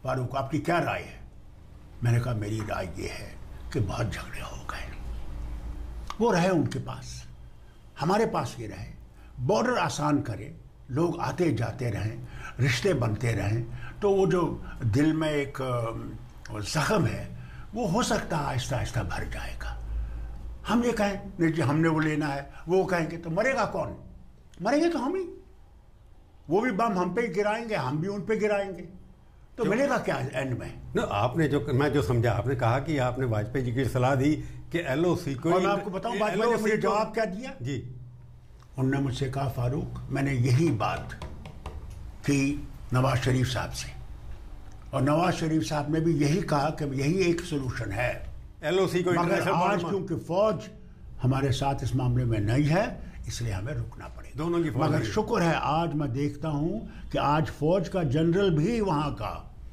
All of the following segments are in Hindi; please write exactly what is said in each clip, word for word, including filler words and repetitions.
फारूक आपकी क्या राय है? मैंने कहा मेरी राय ये है कि बहुत झगड़े हो गए, वो रहे उनके पास, हमारे पास ये रहे, बॉर्डर आसान करें, लोग आते जाते रहें, रिश्ते बनते रहें, तो वो जो दिल में एक जख्म है वो हो सकता है आहिस्ता आहिस्ता भर जाएगा। हम ये कहें नहीं जी हमने वो लेना है, वो कहेंगे तो मरेगा कौन? मरेंगे तो हम ही, वो भी बम हम पे ही गिराएंगे, हम भी उन पे गिराएंगे, तो मिलेगा क्या एंड में? न, आपने जो मैं जो समझा, आपने कहा कि आपने वाजपेयी जी की सलाह दी कि एलओसी को, और मैं आपको बताऊं वाजपेयी ने मुझे जवाब क्या दिया जी? उन्होंने मुझसे कहा फारूक मैंने यही बात की नवाज शरीफ साहब से, और नवाज शरीफ साहब ने भी यही कहा कि यही एक सोल्यूशन है एलओसी को। मगर आज क्योंकि फौज हमारे साथ इस मामले में नहीं है इसलिए हमें रुकना पड़ेगा। दोनों की फौज, मगर शुक्र है आज मैं देखता हूं कि आज फौज का जनरल भी वहां का,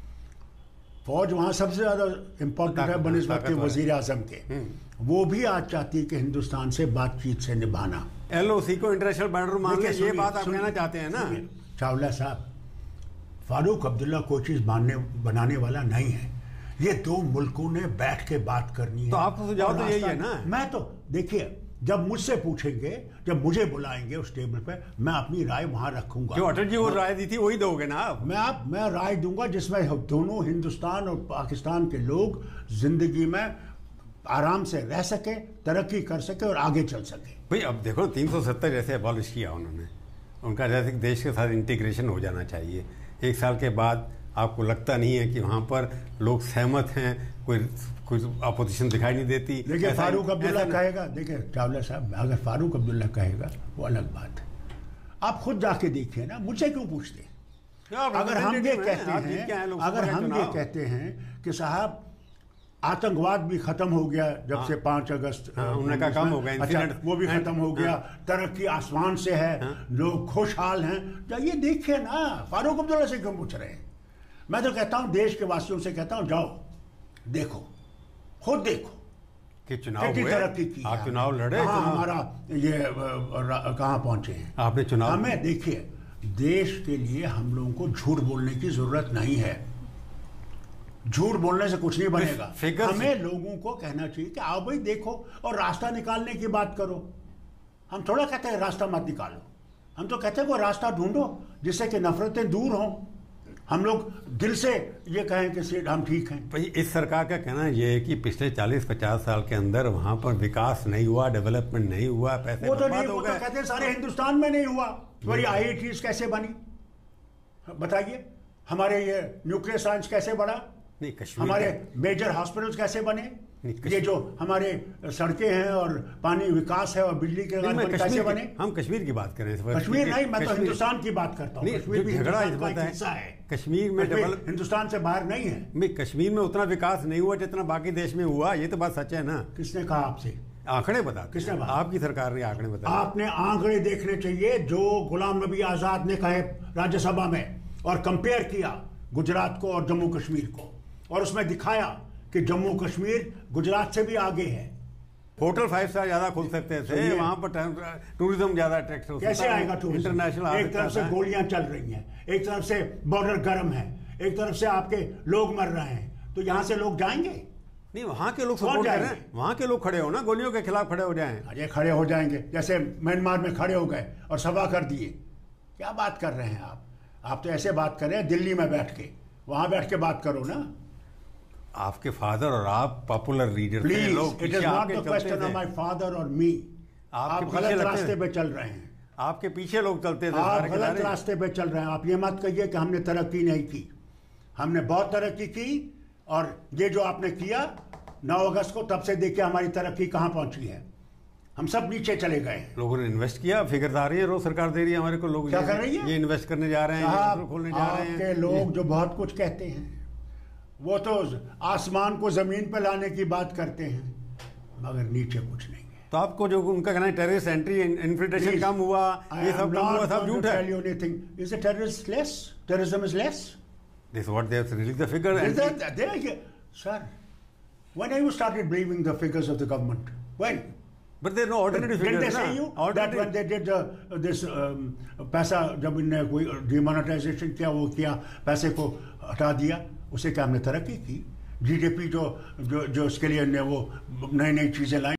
फौज वहां सबसे ज्यादा इंपॉर्टेंट है बनिस्बत के वजीर आजम के, वो भी आज चाहती है कि हिंदुस्तान से बातचीत से निभाना एलओसी को, इंटरनेशनल बॉर्डर मान ले, ये बात आप कहना चाहते हैं ना? चावला साहब, फारूक अब्दुल्ला कोई चीज मानने बनाने वाला नहीं है, ये दो मुल्कों ने बैठ के बात करनी है। तो आपको सुझाव तो यही है ना? मैं तो देखिए जब मुझसे पूछेंगे, जब मुझे बुलाएंगे उस टेबल पे, मैं अपनी राय वहां रखूंगा। जो अटल जी वो राय दी थी वही दोगे ना आप? मैं आप मैं राय दूंगा जिसमें दोनों हिंदुस्तान और पाकिस्तान के लोग जिंदगी में आराम से रह सके, तरक्की कर सके और आगे चल सके। भाई अब देखो तीन सौ सत्तर जैसे अबॉलिश किया उन्होंने, उनका जैसे देश के साथ इंटीग्रेशन हो जाना चाहिए। एक साल के बाद आपको लगता नहीं है कि वहां पर लोग सहमत हैं, कोई कुछ अपोजिशन दिखाई नहीं देती? देखिए फारूक अब्दुल्ला कहेगा, देखिए चावला साहब अगर फारूक अब्दुल्ला कहेगा वो अलग बात है, आप खुद जाके देखिए ना, मुझसे क्यों पूछते? अगर हम ये कहते हैं अगर हम ये कहते हैं कि साहब आतंकवाद भी खत्म हो गया जब हाँ, से पांच अगस्त हाँ, उन्होंने कहा कम हो गया, अच्छा वो भी खत्म हो गया, हाँ, तरक्की आसमान से है, हाँ, लोग खुशहाल हैं, जाइए देखिए ना, फारूक अब्दुल्ला से क्यों पूछ रहे हैं? मैं तो कहता हूं देश के वासियों से कहता हूं जाओ देखो, खुद देखो कि चुनाव हुए, तरक्की की, आप चुनाव लड़े, हमारा ये कहां पहुंचे हैं आपने चुनाव। हमें देखिए देश के लिए हम लोगों को झूठ बोलने की जरूरत नहीं है, झूठ बोलने से कुछ नहीं बनेगा। हमें लोगों को कहना चाहिए कि आओ भाई देखो और रास्ता निकालने की बात करो। हम थोड़ा कहते हैं रास्ता मत निकालो, हम तो कहते हैं कोई रास्ता ढूंढो जिससे कि नफरतें दूर हों, हम लोग दिल से ये कहें कि सीट हम ठीक हैं। भाई इस सरकार का कहना ये है कि पिछले चालीस पचास साल के अंदर वहां पर विकास नहीं हुआ, डेवलपमेंट नहीं हुआ, पैसे वो तो नहीं, वो तो कहते हैं सारे हिंदुस्तान में नहीं हुआ। वही आई आई टी कैसे बनी बताइए, हमारे ये न्यूक्लियर साइंस कैसे बढ़ा, नहीं कश्मीर हमारे मेजर हॉस्पिटल्स कैसे बने, ये जो हमारे सड़कें हैं और पानी विकास है और बिजली के कैसे बने। हम कश्मीर की बात करें, कश्मीर नहीं, मैं तो हिंदुस्तान की बात करता हूँ। कश्मीर भी हिंदुस्तान का हिस्सा है, कश्मीर में डेवलप हिंदुस्तान से बाहर नहीं है। नहीं कश्मीर में उतना विकास नहीं हुआ जितना बाकी देश में हुआ, ये तो बात सच है ना? किसने कहा आपसे? आंकड़े बता, किसने कहा? आपकी सरकार ने आंकड़े बताए। आपने आंकड़े देखने चाहिए जो गुलाम नबी आजाद ने कहे राज्यसभा में, और कंपेयर किया गुजरात को और जम्मू कश्मीर को, और उसमें दिखाया कि जम्मू कश्मीर गुजरात से भी आगे है। होटल फाइव स्टार ज्यादा खुल सकते थे, वहां पर टूरिज्म ज्यादा अट्रैक्ट हो सकता है। कैसे आएगा टूरिज्म? इंटरनेशनल, एक तरफ से गोलियां चल रही हैं, एक तरफ से बॉर्डर गर्म है, एक तरफ से आपके लोग मर रहे हैं, तो यहां से लोग जाएंगे नहीं? वहां के लोग सपोर्ट कर रहे हैं, वहां के लोग खड़े हो ना, गोलियों के खिलाफ खड़े हो जाएं। अरे खड़े हो जाएंगे, जैसे म्यांमार में खड़े हो गए और सभा कर दिए। क्या बात कर रहे हैं आप? आप तो ऐसे बात कर रहे हैं दिल्ली में बैठ के, वहां बैठ के बात करो ना। आपके फादर और आप पॉपुलर लीडर थे, लोग it is not the question of my father और मी। आप गलत रास्ते पे चल रहे हैं, आपके पीछे लोग चलते थे, आप गलत रास्ते पे चल रहे हैं। आप ये मत कहिए कि हमने तरक्की नहीं की, हमने बहुत तरक्की की, और ये जो आपने किया नौ अगस्त को, तब से देखिए हमारी तरक्की कहां पहुंची है, हम सब नीचे चले गए। लोगों ने इन्वेस्ट किया, फिगर आ रही है, रोज सरकार दे रही है हमारे को, लोग क्या कर रही है? ये इन्वेस्ट करने जा रहे हैं, खोलने जा रहे हैं। आपके लोग जो बहुत कुछ कहते हैं वो तो आसमान को जमीन पर लाने की बात करते हैं, मगर नीचे कुछ नहीं है। तो आपको जो उनका कहना है टेररिस्ट एंट्री, इन्फिल्ट्रेशन कम हुआ, ये सब कम हुआ, सब झूठ है। Is the terrorist less? Terrorism is less? This is what they have released the figure. Is that, they, sir, when have you started believing the figures of the government? When? But there are no alternative figures. Didn't they say you that when they did uh, this um, पैसा जब इनने कोई डिमोनेटाइजेशन किया, वो किया, पैसे को हटा दिया, उसे क्या हमने तरक्की की? जीडीपी जो जो जो उसके लिए ने वो नई नई चीज़ें लाई।